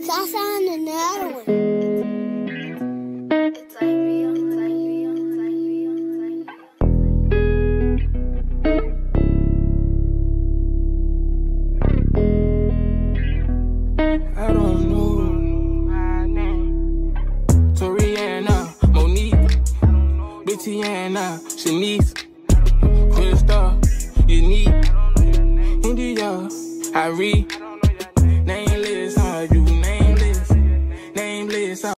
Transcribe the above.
I found another one. I don't know my name. Toriana, Monique, Bettiana, Shanice, Krista, Unique, India, Harry.